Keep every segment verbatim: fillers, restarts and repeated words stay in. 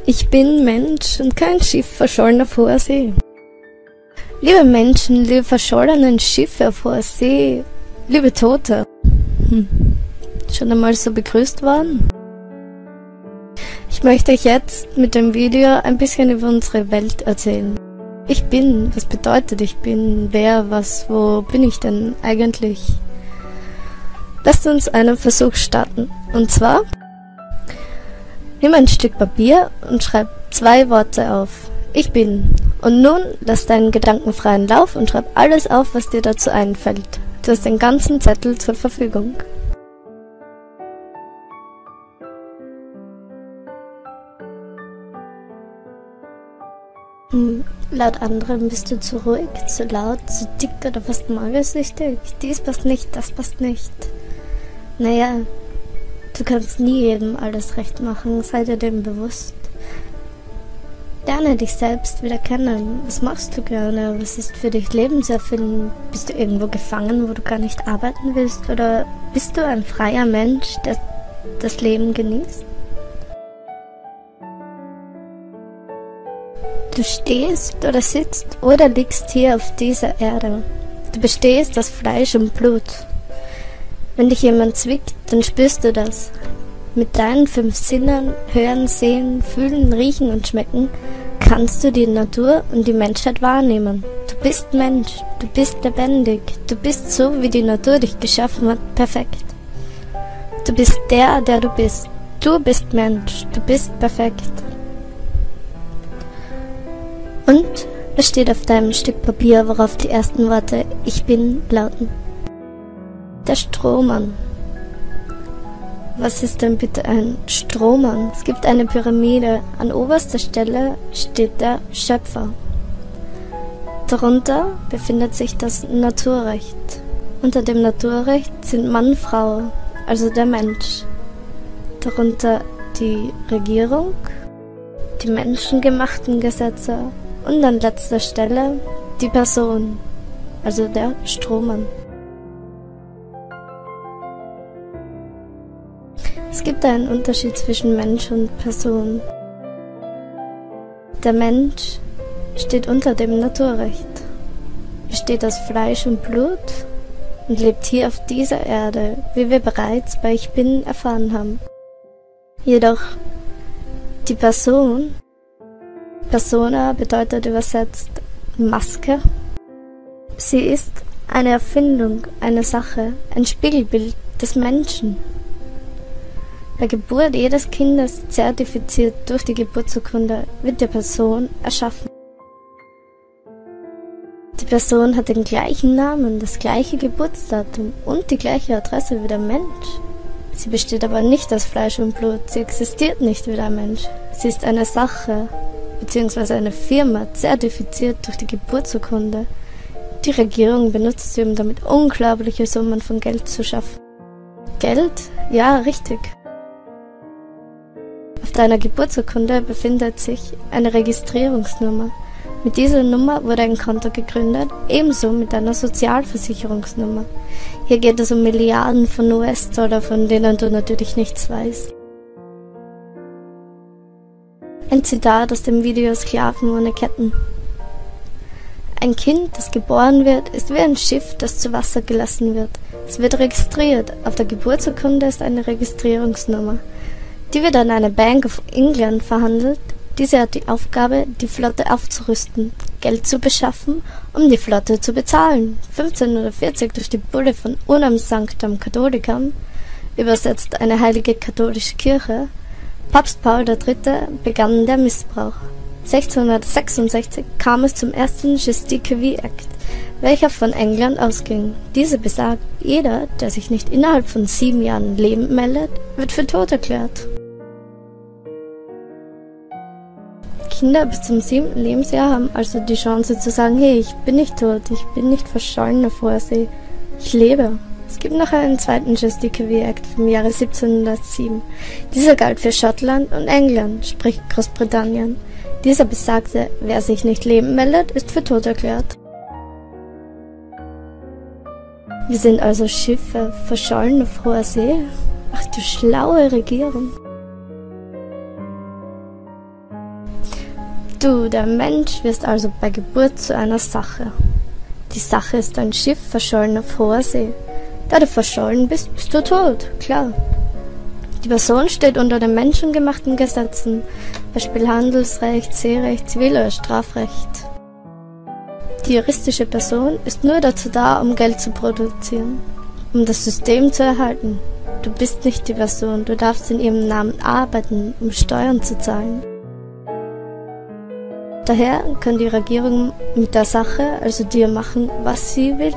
Ich bin Mensch und kein Schiff verschollen auf hoher See. Liebe Menschen, liebe verschollenen Schiffe auf hoher See, liebe Tote. Hm. Schon einmal so begrüßt worden? Ich möchte euch jetzt mit dem Video ein bisschen über unsere Welt erzählen. Ich bin, was bedeutet ich bin, wer, was, wo bin ich denn eigentlich? Lasst uns einen Versuch starten. Und zwar, nimm ein Stück Papier und schreib zwei Worte auf. Ich bin. Und nun lass deinen Gedanken freien Lauf und schreib alles auf, was dir dazu einfällt. Du hast den ganzen Zettel zur Verfügung. Hm, laut anderen bist du zu ruhig, zu laut, zu dick oder fast magersüchtig. Dies passt nicht, das passt nicht. Naja, du kannst nie jedem alles recht machen, sei dir dem bewusst. Lerne dich selbst wieder kennen. Was machst du gerne? Was ist für dich lebenserfüllend? Bist du irgendwo gefangen, wo du gar nicht arbeiten willst? Oder bist du ein freier Mensch, der das Leben genießt? Du stehst oder sitzt oder liegst hier auf dieser Erde. Du bestehst aus Fleisch und Blut. Wenn dich jemand zwickt, dann spürst du das. Mit deinen fünf Sinnen, hören, sehen, fühlen, riechen und schmecken, kannst du die Natur und die Menschheit wahrnehmen. Du bist Mensch, du bist lebendig, du bist so, wie die Natur dich geschaffen hat, perfekt. Du bist der, der du bist. Du bist Mensch, du bist perfekt. Und es steht auf deinem Stück Papier, worauf die ersten Worte Ich bin lauten. Der Strohmann. Was ist denn bitte ein Strohmann? Es gibt eine Pyramide. An oberster Stelle steht der Schöpfer. Darunter befindet sich das Naturrecht. Unter dem Naturrecht sind Mann, Frau, also der Mensch. Darunter die Regierung, die menschengemachten Gesetze und an letzter Stelle die Person, also der Strohmann. Es gibt einen Unterschied zwischen Mensch und Person. Der Mensch steht unter dem Naturrecht, besteht aus Fleisch und Blut und lebt hier auf dieser Erde, wie wir bereits bei Ich Bin erfahren haben. Jedoch die Person, Persona bedeutet übersetzt Maske. Sie ist eine Erfindung, eine Sache, ein Spiegelbild des Menschen. Bei Geburt jedes Kindes, zertifiziert durch die Geburtsurkunde, wird die Person erschaffen. Die Person hat den gleichen Namen, das gleiche Geburtsdatum und die gleiche Adresse wie der Mensch. Sie besteht aber nicht aus Fleisch und Blut, sie existiert nicht wie der Mensch. Sie ist eine Sache bzw. eine Firma, zertifiziert durch die Geburtsurkunde. Die Regierung benutzt sie, um damit unglaubliche Summen von Geld zu schaffen. Geld? Ja, richtig. Auf deiner Geburtsurkunde befindet sich eine Registrierungsnummer. Mit dieser Nummer wurde ein Konto gegründet, ebenso mit einer Sozialversicherungsnummer. Hier geht es um Milliarden von U S-Dollar, von denen du natürlich nichts weißt. Ein Zitat aus dem Video Sklaven ohne Ketten. Ein Kind, das geboren wird, ist wie ein Schiff, das zu Wasser gelassen wird. Es wird registriert. Auf der Geburtsurkunde ist eine Registrierungsnummer. Die wird an eine Bank of England verhandelt. Diese hat die Aufgabe, die Flotte aufzurüsten, Geld zu beschaffen, um die Flotte zu bezahlen. fünfzehnhundertvierzig durch die Bulle von Unam Sanctam Catholicam, übersetzt eine heilige katholische Kirche, Papst Paul der Dritte, begann der Missbrauch. sechzehnhundertsechsundsechzig kam es zum ersten Gesticule Act, welcher von England ausging. Diese besagt, jeder, der sich nicht innerhalb von sieben Jahren lebend meldet, wird für tot erklärt. Kinder bis zum siebten Lebensjahr haben also die Chance zu sagen, hey, ich bin nicht tot, ich bin nicht verschollen auf hoher See, ich lebe. Es gibt noch einen zweiten Gesticule Act vom Jahre siebzehnhundertsieben. Dieser galt für Schottland und England, sprich Großbritannien. Dieser besagte, wer sich nicht lebend meldet, ist für tot erklärt. Wir sind also Schiffe, verschollen auf hoher See? Ach du schlaue Regierung. Du, der Mensch, wirst also bei Geburt zu einer Sache. Die Sache ist ein Schiff verschollen auf hoher See. Da du verschollen bist, bist du tot, klar. Die Person steht unter den menschengemachten Gesetzen, Beispiel Handelsrecht, Seerecht, Zivil- oder Strafrecht. Die juristische Person ist nur dazu da, um Geld zu produzieren, um das System zu erhalten. Du bist nicht die Person, du darfst in ihrem Namen arbeiten, um Steuern zu zahlen. Daher kann die Regierung mit der Sache, also dir, machen, was sie will.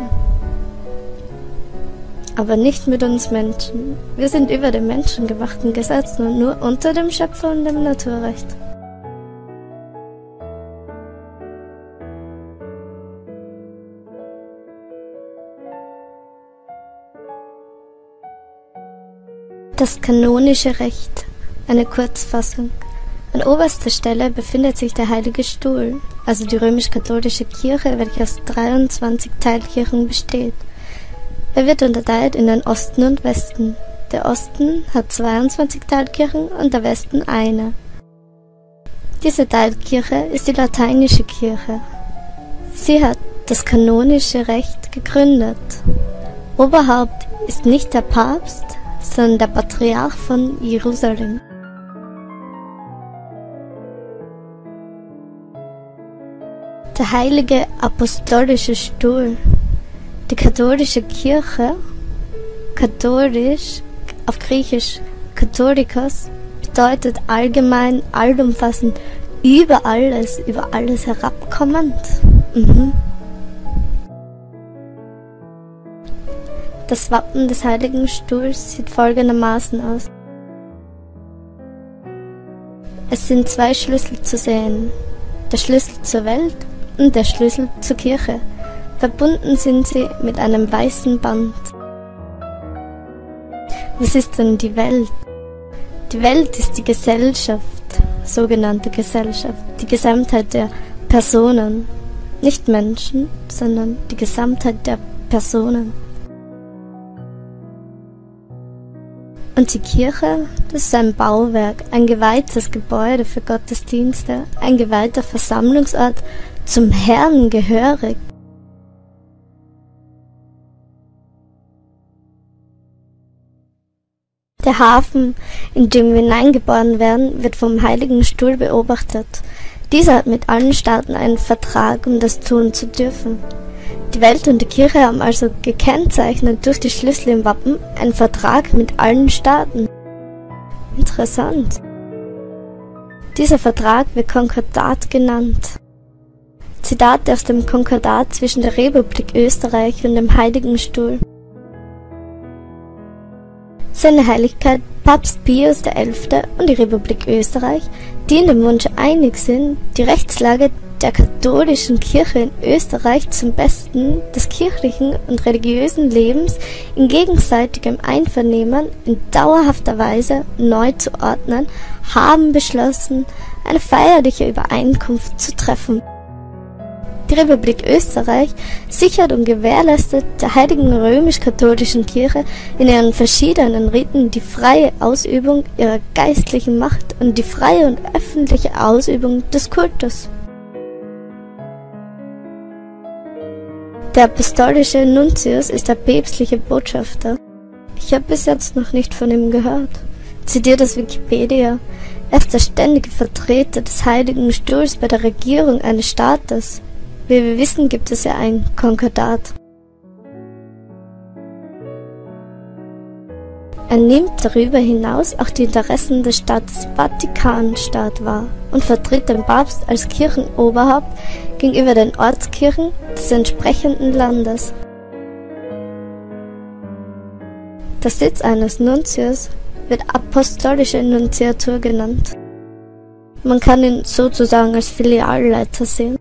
Aber nicht mit uns Menschen. Wir sind über den menschengemachten Gesetzen und nur unter dem Schöpfer und dem Naturrecht. Das kanonische Recht, eine Kurzfassung. An oberster Stelle befindet sich der Heilige Stuhl, also die römisch-katholische Kirche, welche aus dreiundzwanzig Teilkirchen besteht. Er wird unterteilt in den Osten und Westen. Der Osten hat zweiundzwanzig Teilkirchen und der Westen eine. Diese Teilkirche ist die lateinische Kirche. Sie hat das kanonische Recht gegründet. Oberhaupt ist nicht der Papst, sondern der Patriarch von Jerusalem. Der heilige apostolische Stuhl. Die katholische Kirche, katholisch, auf Griechisch Katholikos, bedeutet allgemein, allumfassend, über alles, über alles herabkommend. Mhm. Das Wappen des Heiligen Stuhls sieht folgendermaßen aus. Es sind zwei Schlüssel zu sehen, der Schlüssel zur Welt und der Schlüssel zur Kirche. Verbunden sind sie mit einem weißen Band. Was ist denn die Welt? Die Welt ist die Gesellschaft, sogenannte Gesellschaft, die Gesamtheit der Personen. Nicht Menschen, sondern die Gesamtheit der Personen. Und die Kirche, das ist ein Bauwerk, ein geweihtes Gebäude für Gottesdienste, ein geweihter Versammlungsort, zum Herrn gehörig. Der Hafen, in dem wir hineingeboren werden, wird vom Heiligen Stuhl beobachtet. Dieser hat mit allen Staaten einen Vertrag, um das tun zu dürfen. Die Welt und die Kirche haben also gekennzeichnet durch die Schlüssel im Wappen einen Vertrag mit allen Staaten. Interessant. Dieser Vertrag wird Konkordat genannt. Zitate aus dem Konkordat zwischen der Republik Österreich und dem Heiligen Stuhl. Seine Heiligkeit Papst Pius der Elfte und die Republik Österreich, die in dem Wunsch einig sind, die Rechtslage der katholischen Kirche in Österreich zum Besten des kirchlichen und religiösen Lebens in gegenseitigem Einvernehmen in dauerhafter Weise neu zu ordnen, haben beschlossen, eine feierliche Übereinkunft zu treffen. Die Republik Österreich sichert und gewährleistet der heiligen römisch-katholischen Kirche in ihren verschiedenen Riten die freie Ausübung ihrer geistlichen Macht und die freie und öffentliche Ausübung des Kultus. Der apostolische Nuntius ist der päpstliche Botschafter. Ich habe bis jetzt noch nicht von ihm gehört. Zitiert aus Wikipedia. Er ist der ständige Vertreter des Heiligen Stuhls bei der Regierung eines Staates. Wie wir wissen, gibt es ja ein Konkordat. Er nimmt darüber hinaus auch die Interessen des Staates Vatikanstaat wahr und vertritt den Papst als Kirchenoberhaupt gegenüber den Ortskirchen des entsprechenden Landes. Der Sitz eines Nuntius wird apostolische Nunziatur genannt. Man kann ihn sozusagen als Filialleiter sehen.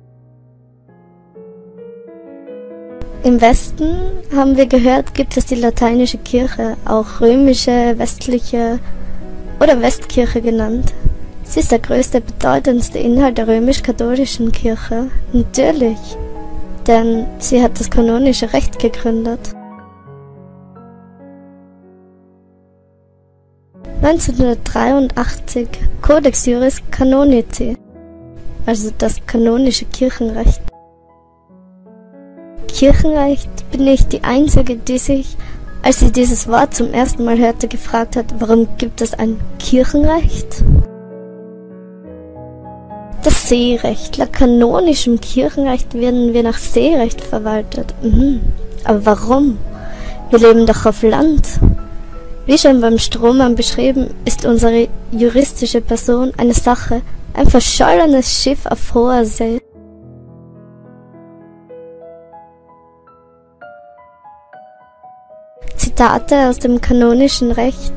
Im Westen, haben wir gehört, gibt es die lateinische Kirche, auch römische, westliche oder Westkirche genannt. Sie ist der größte, bedeutendste Inhalt der römisch-katholischen Kirche. Natürlich, denn sie hat das kanonische Recht gegründet. neunzehnhundertdreiundachtzig Codex Juris Canonici. also das kanonische Kirchenrecht. Kirchenrecht bin ich die Einzige, die sich, als sie dieses Wort zum ersten Mal hörte, gefragt hat, warum gibt es ein Kirchenrecht? Das Seerecht. Laut kanonischem Kirchenrecht werden wir nach Seerecht verwaltet. Mhm. Aber warum? Wir leben doch auf Land. Wie schon beim Strohmann beschrieben, ist unsere juristische Person eine Sache, ein verschollenes Schiff auf hoher See. Zitate aus dem kanonischen Recht.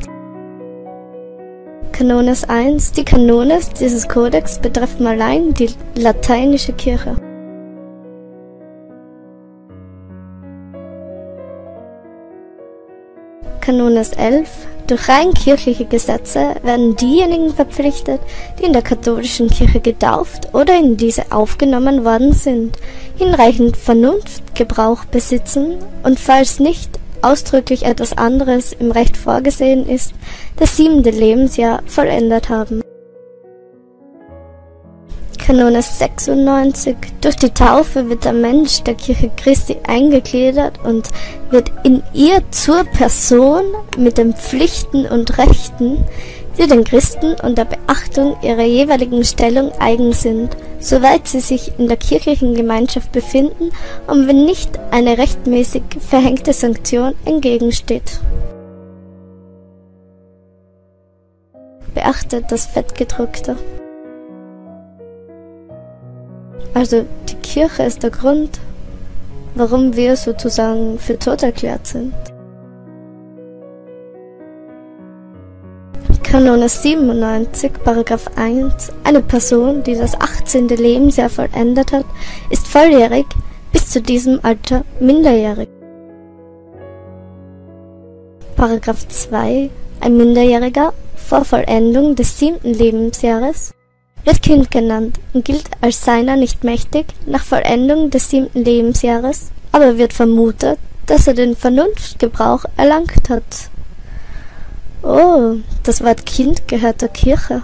Kanones eins. Die Kanones dieses Kodex betreffen allein die lateinische Kirche. Kanones elf. Durch rein kirchliche Gesetze werden diejenigen verpflichtet, die in der katholischen Kirche getauft oder in diese aufgenommen worden sind, hinreichend Vernunftgebrauch besitzen und falls nicht ausdrücklich etwas anderes im Recht vorgesehen ist, das siebente Lebensjahr vollendet haben. Kanones sechsundneunzig. Durch die Taufe wird der Mensch der Kirche Christi eingegliedert und wird in ihr zur Person mit den Pflichten und Rechten, die den Christen unter Beachtung ihrer jeweiligen Stellung eigen sind, soweit sie sich in der kirchlichen Gemeinschaft befinden und wenn nicht eine rechtmäßig verhängte Sanktion entgegensteht. Beachtet das Fettgedruckte. Also die Kirche ist der Grund, warum wir sozusagen für tot erklärt sind. Kanones siebenundneunzig, Paragraph eins. Eine Person, die das achtzehnte Lebensjahr vollendet hat, ist volljährig, bis zu diesem Alter minderjährig. Paragraph zwei. Ein Minderjähriger vor Vollendung des siebten Lebensjahres wird Kind genannt und gilt als seiner nicht mächtig nach Vollendung des siebten Lebensjahres, aber wird vermutet, dass er den Vernunftgebrauch erlangt hat. Oh, das Wort Kind gehört der Kirche.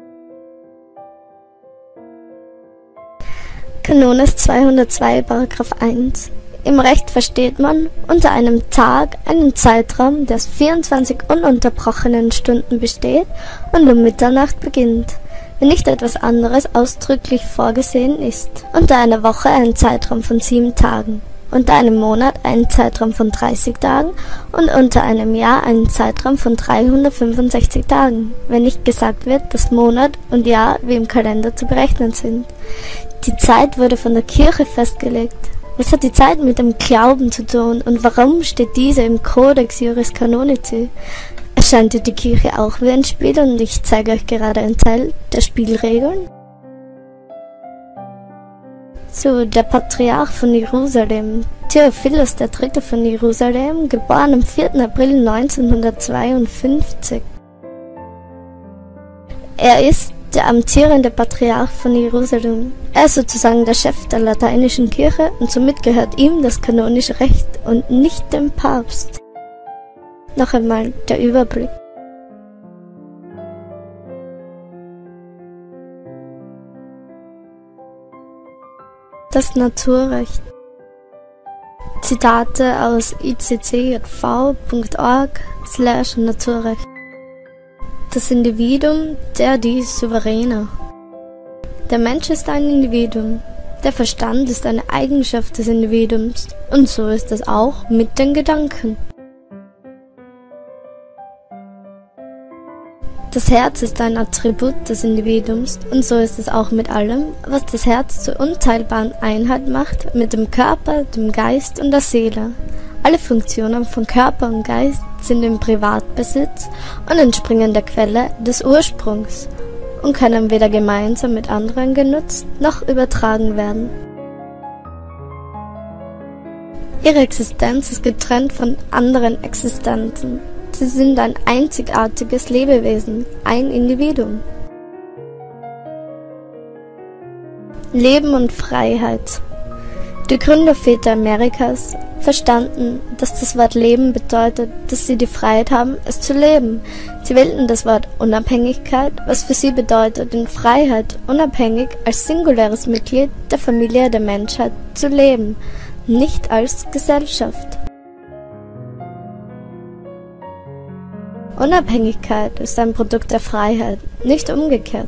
Kanones zweihundertzwei, Paragraph eins. Im Recht versteht man unter einem Tag einen Zeitraum, der aus vierundzwanzig ununterbrochenen Stunden besteht und um Mitternacht beginnt, wenn nicht etwas anderes ausdrücklich vorgesehen ist. Unter einer Woche einen Zeitraum von sieben Tagen, unter einem Monat einen Zeitraum von dreißig Tagen und unter einem Jahr einen Zeitraum von dreihundertfünfundsechzig Tagen, wenn nicht gesagt wird, dass Monat und Jahr wie im Kalender zu berechnen sind. Die Zeit wurde von der Kirche festgelegt. Was hat die Zeit mit dem Glauben zu tun und warum steht diese im Codex Juris Canonici? Erscheint dir die Kirche auch wie ein Spiel und ich zeige euch gerade einen Teil der Spielregeln? So, der Patriarch von Jerusalem, Theophilus der Dritte von Jerusalem, geboren am vierten April neunzehnhundertzweiundfünfzig. Er ist der amtierende Patriarch von Jerusalem. Er ist sozusagen der Chef der lateinischen Kirche und somit gehört ihm das kanonische Recht und nicht dem Papst. Noch einmal der Überblick. Das Naturrecht. Zitate aus i c c j v punkt org slash Naturrecht. Das Individuum, der die Souveräne. Der Mensch ist ein Individuum. Der Verstand ist eine Eigenschaft des Individuums. Und so ist es auch mit den Gedanken. Das Herz ist ein Attribut des Individuums. Und so ist es auch mit allem, was das Herz zur unteilbaren Einheit macht, mit dem Körper, dem Geist und der Seele. Alle Funktionen von Körper und Geist sind im Privatbesitz und entspringen der Quelle des Ursprungs und können weder gemeinsam mit anderen genutzt noch übertragen werden. Ihre Existenz ist getrennt von anderen Existenzen. Sie sind ein einzigartiges Lebewesen, ein Individuum. Leben und Freiheit. Die Gründerväter Amerikas verstanden, dass das Wort Leben bedeutet, dass sie die Freiheit haben, es zu leben. Sie wählten das Wort Unabhängigkeit, was für sie bedeutet, in Freiheit, unabhängig als singuläres Mitglied der Familie der Menschheit zu leben, nicht als Gesellschaft. Unabhängigkeit ist ein Produkt der Freiheit, nicht umgekehrt.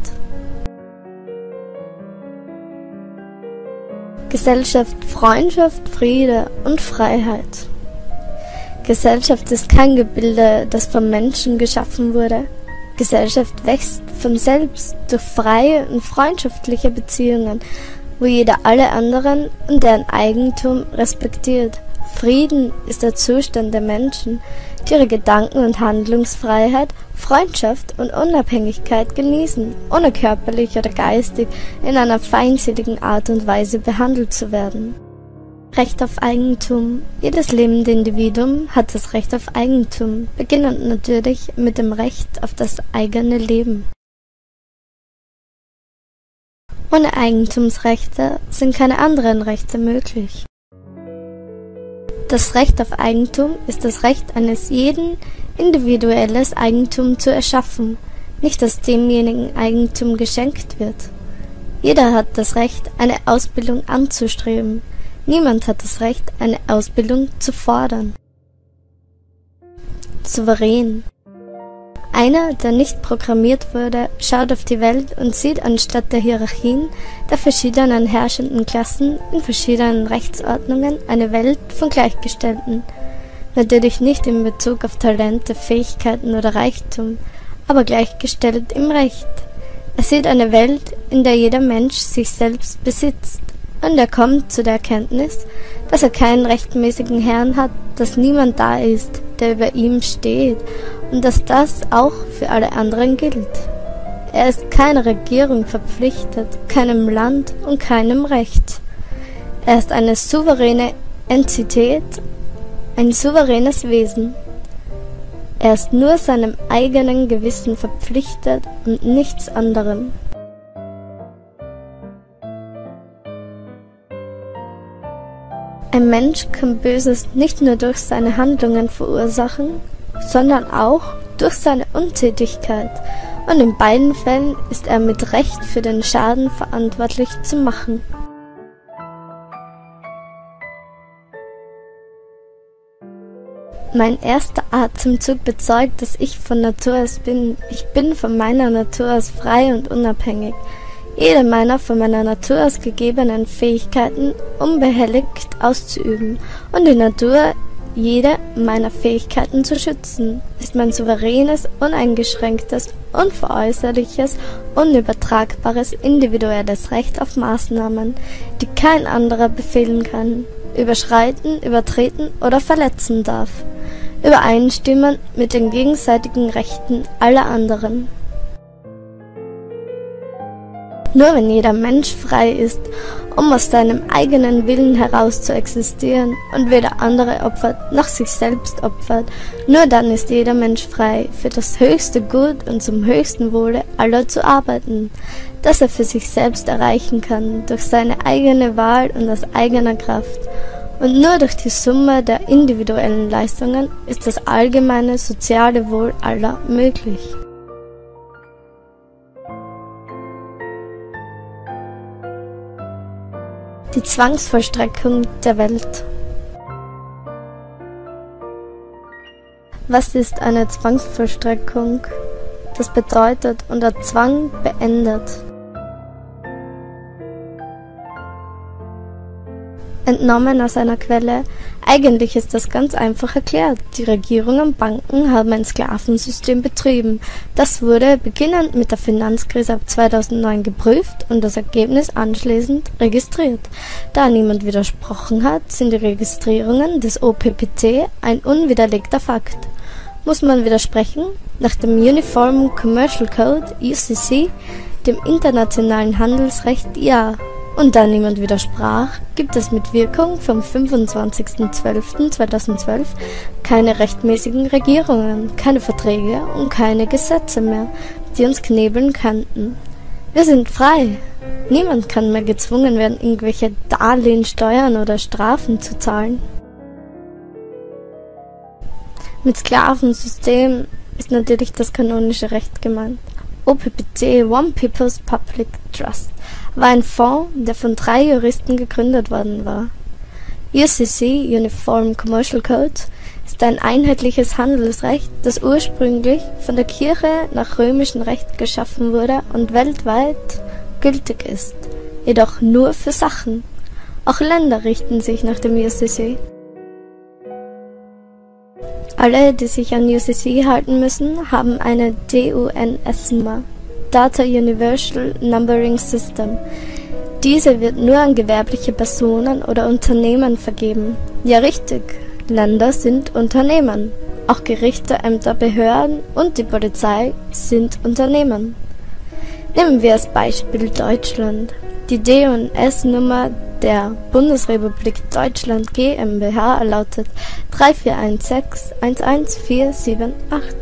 Gesellschaft, Freundschaft, Friede und Freiheit. Gesellschaft ist kein Gebilde, das vom Menschen geschaffen wurde. Gesellschaft wächst von selbst durch freie und freundschaftliche Beziehungen, wo jeder alle anderen und deren Eigentum respektiert. Frieden ist der Zustand der Menschen, die ihre Gedanken- und Handlungsfreiheit, Freundschaft und Unabhängigkeit genießen, ohne körperlich oder geistig in einer feindseligen Art und Weise behandelt zu werden. Recht auf Eigentum. Jedes lebende Individuum hat das Recht auf Eigentum, beginnend natürlich mit dem Recht auf das eigene Leben. Ohne Eigentumsrechte sind keine anderen Rechte möglich. Das Recht auf Eigentum ist das Recht eines jeden, individuelles Eigentum zu erschaffen, nicht dass demjenigen Eigentum geschenkt wird. Jeder hat das Recht, eine Ausbildung anzustreben. Niemand hat das Recht, eine Ausbildung zu fordern. Souverän. Einer, der nicht programmiert wurde, schaut auf die Welt und sieht anstatt der Hierarchien der verschiedenen herrschenden Klassen in verschiedenen Rechtsordnungen eine Welt von Gleichgestellten. Natürlich nicht in Bezug auf Talente, Fähigkeiten oder Reichtum, aber gleichgestellt im Recht. Er sieht eine Welt, in der jeder Mensch sich selbst besitzt, und er kommt zu der Erkenntnis, dass er keinen rechtmäßigen Herrn hat, dass niemand da ist, der über ihm steht, und dass das auch für alle anderen gilt. Er ist keiner Regierung verpflichtet, keinem Land und keinem Recht. Er ist eine souveräne Entität, ein souveränes Wesen. Er ist nur seinem eigenen Gewissen verpflichtet und nichts anderem. Ein Mensch kann Böses nicht nur durch seine Handlungen verursachen, sondern auch durch seine Untätigkeit, und in beiden Fällen ist er mit Recht für den Schaden verantwortlich zu machen. Mein erster Atemzug bezeugt, dass ich von Natur aus bin. Ich bin von meiner Natur aus frei und unabhängig. Jede meiner von meiner Natur aus gegebenen Fähigkeiten unbehelligt auszuüben und die Natur jede meiner Fähigkeiten zu schützen, ist mein souveränes, uneingeschränktes, unveräußerliches, unübertragbares, individuelles Recht auf Maßnahmen, die kein anderer befehlen kann, überschreiten, übertreten oder verletzen darf, übereinstimmen mit den gegenseitigen Rechten aller anderen. Nur wenn jeder Mensch frei ist, um aus seinem eigenen Willen heraus zu existieren und weder andere opfert noch sich selbst opfert, nur dann ist jeder Mensch frei, für das höchste Gut und zum höchsten Wohle aller zu arbeiten, das er für sich selbst erreichen kann, durch seine eigene Wahl und aus eigener Kraft. Und nur durch die Summe der individuellen Leistungen ist das allgemeine soziale Wohl aller möglich. Die Zwangsvollstreckung der Welt. Was ist eine Zwangsvollstreckung? Das bedeutet, unter Zwang beendet. Entnommen aus einer Quelle. Eigentlich ist das ganz einfach erklärt. Die Regierungen und Banken haben ein Sklavensystem betrieben. Das wurde beginnend mit der Finanzkrise ab zweitausendneun geprüft und das Ergebnis anschließend registriert. Da niemand widersprochen hat, sind die Registrierungen des O P P T ein unwiderlegter Fakt. Muss man widersprechen? Nach dem Uniform Commercial Code, U C C, dem internationalen Handelsrecht, ja. Und da niemand widersprach, gibt es mit Wirkung vom fünfundzwanzigsten zwölften zweitausendzwölf keine rechtmäßigen Regierungen, keine Verträge und keine Gesetze mehr, die uns knebeln könnten. Wir sind frei. Niemand kann mehr gezwungen werden, irgendwelche Darlehen, Steuern oder Strafen zu zahlen. Mit Sklavensystem ist natürlich das kanonische Recht gemeint. O P P T, One People's Public Trust, war ein Fonds, der von drei Juristen gegründet worden war. U C C, Uniform Commercial Code, ist ein einheitliches Handelsrecht, das ursprünglich von der Kirche nach römischem Recht geschaffen wurde und weltweit gültig ist, jedoch nur für Sachen. Auch Länder richten sich nach dem U C C. Alle, die sich an U C C halten müssen, haben eine D U N S-Nummer, Data Universal Numbering System. Diese wird nur an gewerbliche Personen oder Unternehmen vergeben. Ja richtig, Länder sind Unternehmen. Auch Gerichte, Ämter, Behörden und die Polizei sind Unternehmen. Nehmen wir als Beispiel Deutschland. Die D U N S-Nummer der Bundesrepublik Deutschland GmbH lautet drei vier eins sechs eins eins vier sieben acht.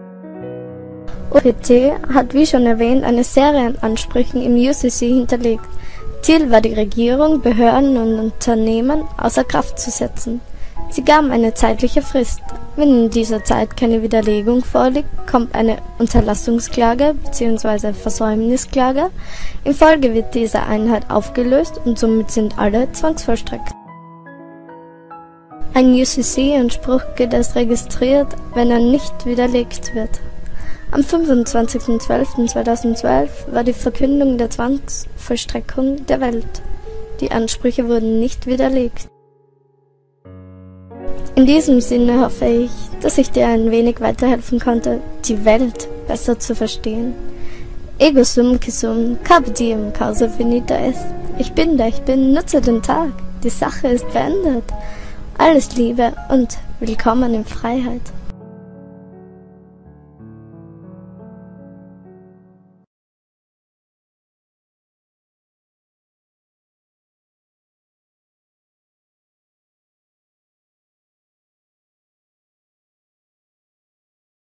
O P T hat wie schon erwähnt eine Serie an Ansprüchen im U C C hinterlegt. Ziel war die Regierung, Behörden und Unternehmen außer Kraft zu setzen. Sie gaben eine zeitliche Frist. Wenn in dieser Zeit keine Widerlegung vorliegt, kommt eine Unterlassungsklage bzw. Versäumnisklage. In Folge wird diese Einheit aufgelöst und somit sind alle zwangsvollstreckt. Ein U C C-Anspruch gilt als registriert, wenn er nicht widerlegt wird. Am fünfundzwanzigsten zwölften zweitausendzwölf war die Verkündung der Zwangsvollstreckung der Welt. Die Ansprüche wurden nicht widerlegt. In diesem Sinne hoffe ich, dass ich dir ein wenig weiterhelfen konnte, die Welt besser zu verstehen. Ego sum qui sum, carpe diem, causa finita est. Ich bin der ich bin, nutze den Tag. Die Sache ist beendet. Alles Liebe und willkommen in Freiheit.